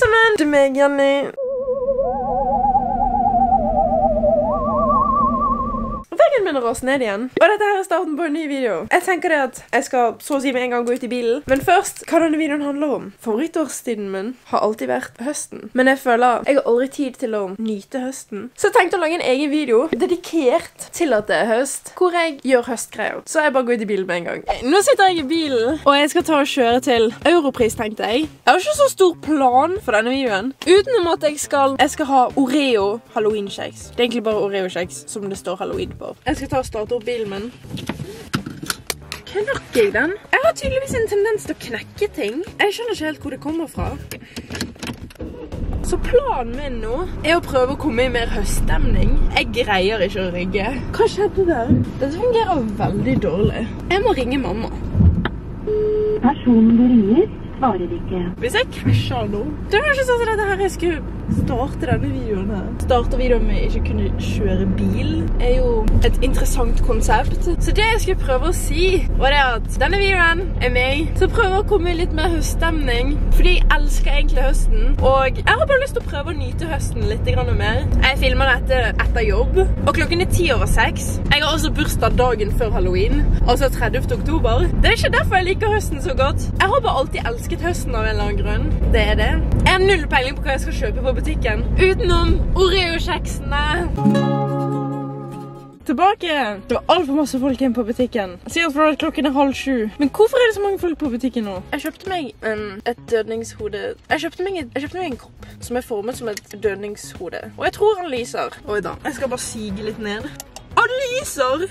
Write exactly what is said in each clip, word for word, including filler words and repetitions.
sammen! Det er meg, Jenny. Veggen min ras ned igjen. Og dette her er starten på en ny video. Jeg tenker det at jeg skal så å si med en gang gå ut i bilen. Men først, hva denne videoen handler om. Favorittårstiden min har alltid vært høsten. Men jeg føler jeg har aldri tid til å nyte høsten. Så jeg tenkte å lage en egen video dedikert til at det er høst, hvor jeg gjør høstgreier. Så jeg bare går ut i bilen med en gang. Nå sitter jeg i bilen, og jeg skal ta og kjøre til Europris, tenkte jeg. Jeg har ikke så stor plan for denne videoen. Utenom at jeg skal, jeg skal ha Oreo Halloween-kjeks. Det er egentlig bare Oreo-kjeks som det står Halloween på. Jeg skal ta og starte opp bilen min. Knakker jeg den? Jeg har tydeligvis en tendens til å knekke ting. Jeg skjønner ikke helt hvor det kommer fra. Så planen min nå er å prøve å komme i mer høststemning. Jeg greier ikke å rygge. Hva skjedde der? Dette fungerer veldig dårlig. Jeg må ringe mamma. Personen du ringer svarer ikke. Hvis jeg krasjer nå, det var ikke sånn at dette her jeg skulle starte denne videoen her. Starte videoen med ikke kunne kjøre bil er jo et interessant konsept. Så det jeg skulle prøve å si var det at denne videoen er meg som prøver å komme i litt mer høststemning, fordi jeg elsker egentlig høsten, og jeg har bare lyst til å prøve å nyte høsten litt grann mer. Jeg filmer dette etter jobb, og klokken er ti over seks. Jeg har også bursdag dagen før Halloween, altså tredivte oktober. Det er ikke derfor jeg liker høsten så godt. Jeg har bare alltid elsket høsten av en eller annen grunn. Det er det. Jeg har null peiling på hva jeg skal kjøpe på butikken, utenom Oreo-kjeksene. Tilbake. Det var alt for masse folk inn på butikken. Sikkert fordi klokken er halv sju. Men hvorfor er det så mange folk på butikken nå? Jeg kjøpte meg um, et dødningshode. Jeg kjøpte, meg et, jeg kjøpte meg en kopp som er formet som et dødningshode. Og jeg tror han lyser. Oi da. Jeg skal bare sige litt ned. Han lyser!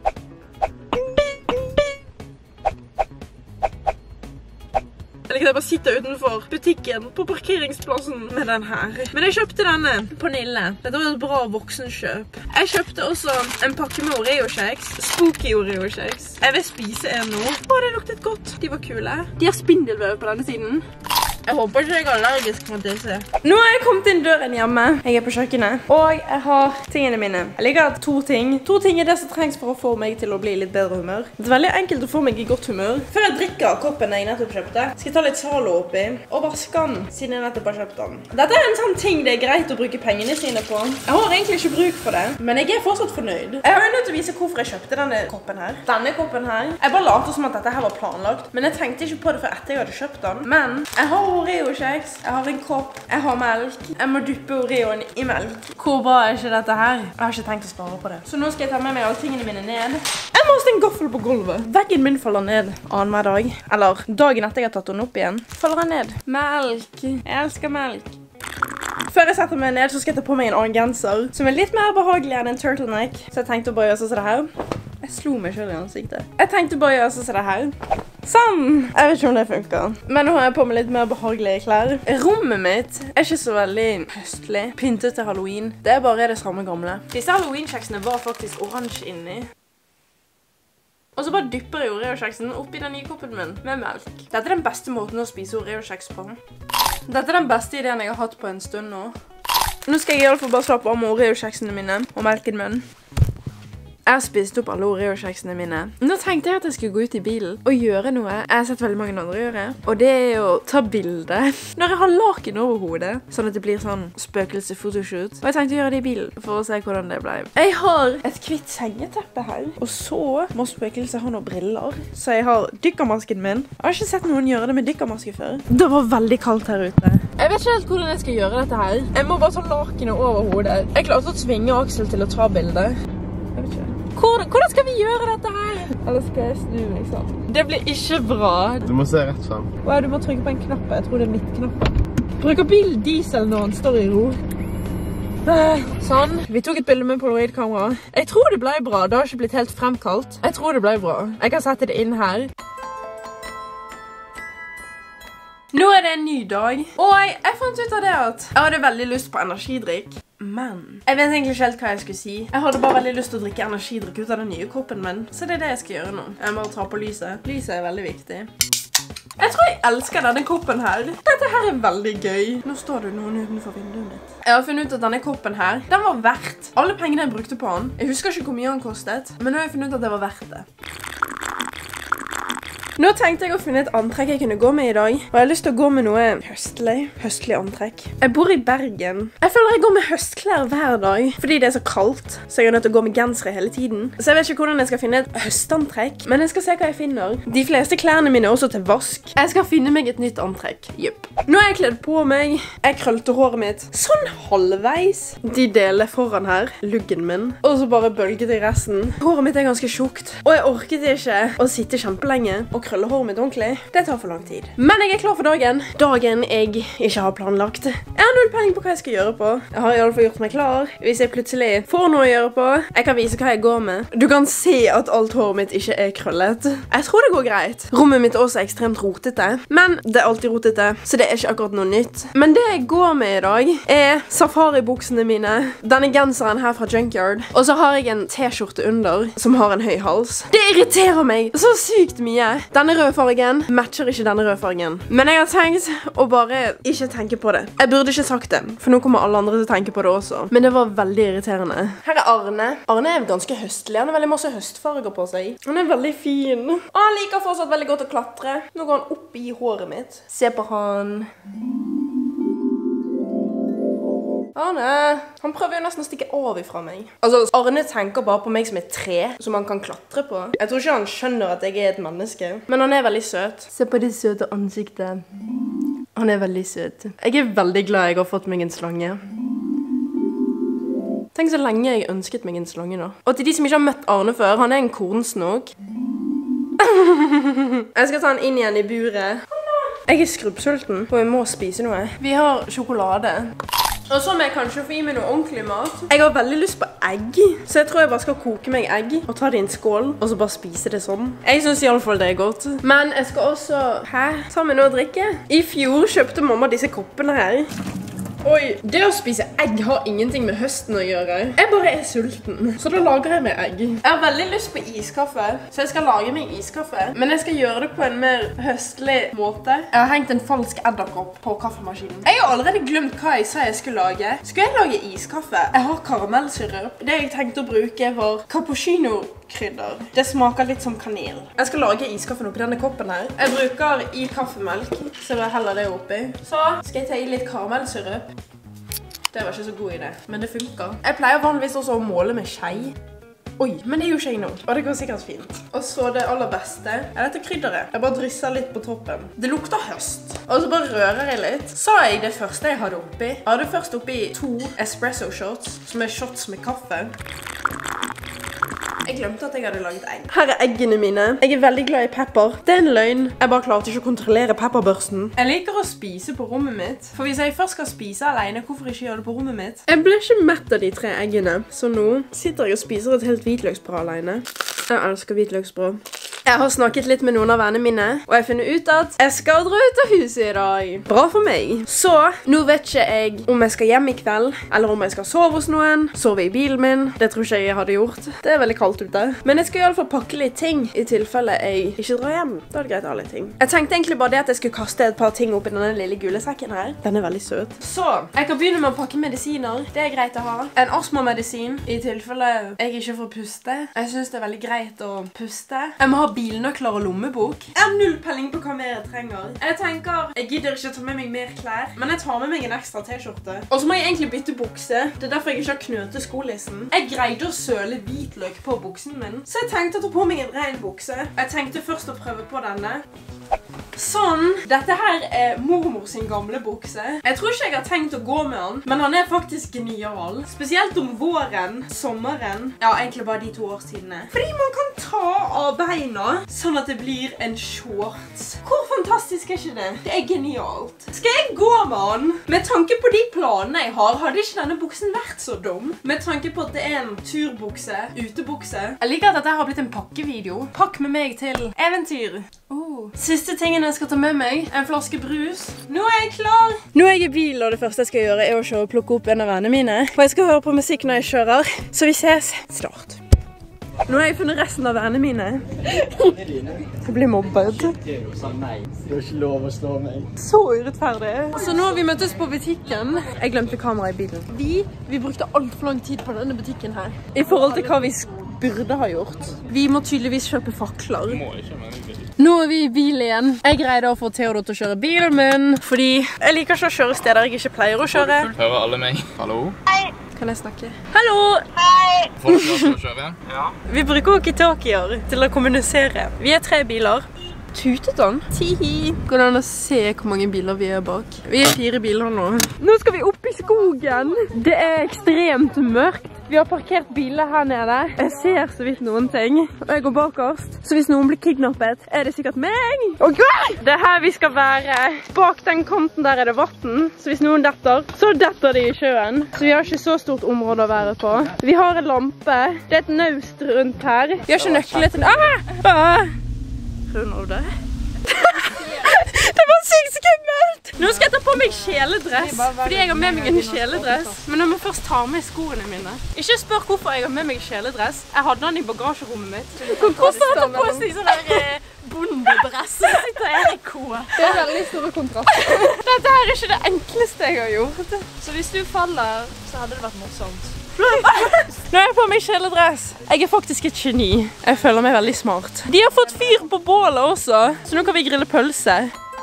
Jeg bare sitter utenfor butikken på parkeringsplassen med den her. Men jeg kjøpte denne på Nille. Dette var et bra voksenkjøp. Jeg kjøpte også en pakke med Oreo-kjeks. Spooky Oreo-kjeks. Jeg vil spise en nå. Å, det luktet godt. De var kule. De har spindelvev på denne siden. Jeg håper ikke jeg er allergisk mot disse. Nå har jeg kommet inn døren hjemme. Jeg er på kjøkkenet. Og jeg har tingene mine. Jeg liker to ting. To ting er det som trengs for å få meg til å bli litt bedre humør. Det er veldig enkelt å få meg i godt humør. Før jeg drikker koppen jeg nettopp kjøpte, skal jeg ta litt Zalo oppi og vaske den siden jeg nettopp har kjøpt den. Dette er en sånn ting det er greit å bruke pengene sine på. Jeg har egentlig ikke bruk for det, men jeg er fortsatt fornøyd. Jeg har jo nødt til å vise hvorfor jeg kjøpte denne koppen her. Denne koppen her. Jeg bare later som at dette her var planlagt, men jeg tenkte ikke på det før etter jeg hadde kjøpt den. Men jeg har Oreo-kjeks, jeg har en kopp, jeg har melk. Jeg må duppe Oreoen i melk. Hvor bra er ikke dette her? Jeg har ikke tenkt å spare på det. Så nå skal jeg ta med meg alle tingene mine ned. Jeg må ha en gaffel på gulvet. Veggen min faller ned annenhver dag. Eller dagen etter jeg har tatt den opp igjen, faller den ned. Melk. Jeg elsker melk. Før jeg setter meg ned, så skal jeg ta på meg en annen genser, som er litt mer behagelig enn en turtleneck. Så jeg tenkte å bare gjøre sånn som det her. Jeg slo meg selv i ansiktet. Jeg tenkte bare å gjøre sånn som det her. Sånn! Jeg vet ikke om det funker. Men nå har jeg på meg litt mer behagelige klær. Rommet mitt er ikke så veldig høstlig. Pyntet til Halloween. Det er bare det samme gamle. Disse Halloween-kjeksene var faktisk oransje inni. Og så bare dypper jeg Oreo-kjeksen oppi den nye koppen min med melk. Dette er den beste måten å spise Oreo-kjeks på. Dette er den beste ideen jeg har hatt på en stund nå. Nå skal jeg i alle fall bare slappe av med Oreo-kjeksene mine og melken min. Jeg har spist opp alle Oreo-kjeksene mine. Nå tenkte jeg at jeg skulle gå ut i bilen og gjøre noe jeg har sett veldig mange andre gjøre. Og det er å ta bilde når jeg har laken over hodet, sånn at det blir sånn spøkelse-fotoshoot. Og jeg tenkte å gjøre det i bilen for å se hvordan det ble. Jeg har et kvitt sengeteppe her. Og så må spøkelse ha noen briller. Så jeg har dykkermasken min. Jeg har ikke sett noen gjøre det med dykkermaske før. Det var veldig kaldt her ute. Jeg vet ikke helt hvordan jeg skal gjøre dette her. Jeg må bare ta lakenet over hodet. Jeg klarte å tvinge Aksel til å ta bilder. Jeg vet ikke. Hvordan, hvordan skal vi gjøre dette her? Eller skal jeg snu, liksom? Det blir ikke bra. Du må se rett frem. Wow, du må trykke på en knapp. Jeg tror det er mitt knapp. Bruker bilen diesel når han står i ro. Sånn. Vi tok et bilde med Polaroid-kamera. Jeg tror det ble bra. Det har ikke blitt helt fremkalt. Jeg tror det ble bra. Jeg kan sette det inn her. Nå er det en ny dag. Og jeg fant ut av det at jeg hadde veldig lyst på energidrikk. Men jeg vet egentlig ikke helt hva jeg skulle si. Jeg hadde bare veldig lyst til å drikke energidrikk ut av den nye koppen min. Så det er det jeg skal gjøre nå. Jeg må bare ta på lyset. Lyset er veldig viktig. Jeg tror jeg elsker denne koppen her. Dette her er veldig gøy. Nå står det noen utenfor vinduet mitt. Jeg har funnet ut at denne koppen her, den var verdt alle pengene jeg brukte på den. Jeg husker ikke hvor mye den kostet, men nå har jeg funnet ut at det var verdt det. Nå tenkte jeg å finne et antrekk jeg kunne gå med i dag. Og jeg har lyst til å gå med noe høstlig. Høstlig antrekk. Jeg bor i Bergen. Jeg føler jeg går med høstklær hver dag. Fordi det er så kaldt. Så jeg er nødt til å gå med gensere hele tiden. Så jeg vet ikke hvordan jeg skal finne et høstantrekk. Men jeg skal se hva jeg finner. De fleste klærne mine er også til vask. Jeg skal finne meg et nytt antrekk. Jupp. Nå er jeg kledd på meg. Jeg krølte håret mitt sånn halvveis. De deler foran her. Luggen min. Og så bare bølget i resten. Håret mitt er ganske tjukt. Og jeg orket ikke å sitte kjempelenge og krølle håret mitt ordentlig. Det tar for lang tid. Men jeg er klar for dagen. Dagen jeg ikke har planlagt. Jeg har null pening på hva jeg skal gjøre på. Jeg har i alle fall gjort meg klar. Hvis jeg plutselig får noe å gjøre på, jeg kan vise hva jeg går med. Du kan se at alt håret mitt ikke er krøllet. Jeg tror det går greit. Rommet mitt også er ekstremt rotete. Men det er alltid rotete, så det er ikke akkurat noe nytt. Men det jeg går med i dag er safari-buksene mine. Denne genseren her fra Junkyard. Og så har jeg en t-skjorte under som har en høy hals. Det irriterer meg så sykt mye. Denne røde fargen matcher ikke denne røde fargen. Men jeg har tenkt å bare ikke tenke på det. Jeg burde ikke sagt det, for nå kommer alle andre til å tenke på det også. Men det var veldig irriterende. Her er Arne. Arne er ganske høstlig. Han har veldig masse høstfarger på seg. Han er veldig fin. Og han liker fortsatt veldig godt å klatre. Nå går han opp i håret mitt. Se på han. Arne, han prøver jo nesten å stikke av ifra meg. Altså, Arne tenker bare på meg som et tre, som han kan klatre på. Jeg tror ikke han skjønner at jeg er et menneske. Men han er veldig søt. Se på det søte ansiktet. Han er veldig søt. Jeg er veldig glad jeg har fått meg en slange. Tenk så lenge jeg ønsket meg en slange nå. Og til de som ikke har møtt Arne før, han er en kornsnok. Jeg skal ta han inn igjen i buret. Jeg er skrubbsulten, og jeg må spise noe. Vi har sjokolade. Og så må jeg kanskje få i meg noe ordentlig mat. Jeg har veldig lyst på egg, så jeg tror jeg bare skal koke meg egg og ta det i en skål, og så bare spise det sånn. Jeg synes i alle fall det er godt. Men jeg skal også... Hæ? Ta meg noe å drikke. I fjor kjøpte mamma disse koppene her. Oi, det å spise egg har ingenting med høsten å gjøre. Jeg bare er sulten, så da lager jeg meg egg. Jeg har veldig lyst på iskaffe, så jeg skal lage meg iskaffe. Men jeg skal gjøre det på en mer høstlig måte. Jeg har hengt en falsk edderkopp på kaffemaskinen. Jeg har allerede glemt hva jeg sa jeg skulle lage. Skulle jeg lage iskaffe? Jeg har karamellsyrup. Det jeg tenkte å bruke var cappuccino-krydder. Det smaker litt som kanel. Jeg skal lage iskaffen oppi denne koppen her. Jeg bruker i kaffemelk, så jeg heller det oppi. Så skal jeg ta i litt karamellsyrup. Det var ikke så god idé, men det funker. Jeg pleier vanligvis også å måle med skei. Oi, men det er jo skei nå, og det går sikkert fint. Og så det aller beste er dette krydderet. Jeg bare drysser litt på toppen. Det lukter høst. Og så bare rører jeg litt. Så er jeg det første jeg hadde oppi. Jeg hadde først oppi to espresso shots, som er shots med kaffe. Jeg glemte at jeg hadde laget egg. Her er eggene mine. Jeg er veldig glad i pepper. Det er en løgn. Jeg bare klarte ikke å kontrollere pepperbørsten. Jeg liker å spise på rommet mitt. For hvis jeg først skal spise alene, hvorfor ikke gjøre det på rommet mitt? Jeg ble ikke mett av de tre eggene. Så nå sitter jeg og spiser et helt hvitløksbrød alene. Jeg elsker hvitløksbrød. Jeg har snakket litt med noen av vennene mine, og jeg finner ut at jeg skal dra ut av huset i dag. Bra for meg. Så, nå vet ikke jeg om jeg skal hjem i kveld, eller om jeg skal sove hos noen, sove i bilen min. Det tror ikke jeg hadde gjort. Det er veldig kaldt ute. Men jeg skal i alle fall pakke litt ting, i tilfelle jeg ikke drar hjem. Da er det greit å ha litt ting. Jeg tenkte egentlig bare det at jeg skulle kaste et par ting opp i denne lille gule sekken her. Den er veldig søt. Så, jeg kan begynne med å pakke medisiner. Det er greit å ha. En astmamedisin, i tilfelle jeg ikke får puste. Jeg synes det er veldig greit å puste. Jeg må ha bilnøkler og lommebok. Jeg har null pelling på hva mer jeg trenger. Jeg tenker, jeg gidder ikke ta med meg mer klær, men jeg tar med meg en ekstra t-skjorte. Og så må jeg egentlig bytte bukse. Det er derfor jeg ikke har knøtet skolissen. Jeg greide å søle hvitløk på buksen min, så jeg tenkte å ta på meg en ren bukse. Jeg tenkte først å prøve på denne. Sånn. Dette her er mormor sin gamle bukse. Jeg tror ikke jeg har tenkt å gå med han, men han er faktisk genial. Spesielt om våren, sommeren. Ja, egentlig bare de to årstidene. Fordi man kan ta av beina, sånn at det blir en shorts. Hvor fantastisk er ikke det? Det er genialt. Skal jeg gå med han? Med tanke på de planene jeg har, hadde ikke denne buksen vært så dum. Med tanke på at det er en turbukse, utebukse. Jeg liker at dette har blitt en pakkevideo. Pakk med meg til eventyr. Oh. Siste tingen jeg skal ta med meg, en flaske brus. Nå er jeg klar! Nå er jeg i bil, og det første jeg skal gjøre er å kjøre og plukke opp en av vennene mine. Og jeg skal høre på musikk når jeg kjører, så vi ses snart. Nå har jeg funnet resten av vennene mine. Jeg blir mobbet. Du har ikke lov å slå meg. Så urettferdig. Så nå har vi møttes på butikken. Jeg glemte kamera i bilen. Vi, vi brukte alt for lang tid på denne butikken her. I forhold til hva vi burde ha gjort. Vi må tydeligvis kjøpe fakler. Vi må ikke, men vi vil. Nå er vi i bil igjen. Jeg greide å få Theodor til å kjøre bilen min, fordi jeg liker ikke å kjøre steder jeg ikke pleier å kjøre. Hører alle meg? Hallo? Hei. Kan jeg snakke? Hallo! Hei! Får du lov til å kjøre? Ja. Vi bruker walkie-talkier til å kommunisere. Vi er tre biler. Tutet han? Tihi! Går det an å se hvor mange biler vi er bak? Vi er fire biler nå. Nå skal vi opp i skogen. Det er ekstremt mørkt. Vi har parkert biler her nede. Jeg ser så vidt noen ting. Og jeg går bakerst. Så hvis noen blir kidnappet, er det sikkert meg. Ok! Det er her vi skal være. Bak den kanten der er det vatten. Så hvis noen detter, så detter de i sjøen. Så vi har ikke så stort område å være på. Vi har en lampe. Det er et naust rundt her. Vi har ikke nøkler til... Ah! Ah! Prøver du det? Det var sykt skummelt! Nå skal jeg ta på meg kjeledress, fordi jeg har med meg en kjeledress. Men jeg må først ta med skoene mine. Ikke spør hvorfor jeg har med meg kjeledress. Jeg hadde den i bagasjerommet mitt. Hvor koster det på seg sånn der bondedress? Så sitter jeg i ko. Det er veldig store kontraster. Dette her er ikke det enkleste jeg har gjort. Så hvis du faller, så hadde det vært morsomt. Nå er jeg på meg kjeledress. Jeg er faktisk et geni. Jeg føler meg veldig smart. De har fått fyr på bålet også, så nå kan vi grille pølse.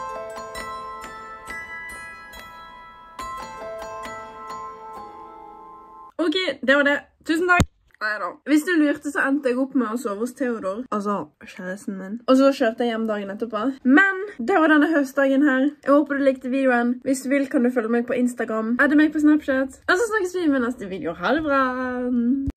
Ok, det var det. Tusen takk. Neida. Hvis du lurte, så endte jeg opp med å sove hos Theodor. Altså, kjæresten min. Og så kjørte jeg hjem dagen etterpå. Men det var denne høstdagen her. Jeg håper du likte videoen. Hvis du vil, kan du følge meg på Instagram. Adde meg på Snapchat. Og så snakkes vi med neste video. Ha det bra!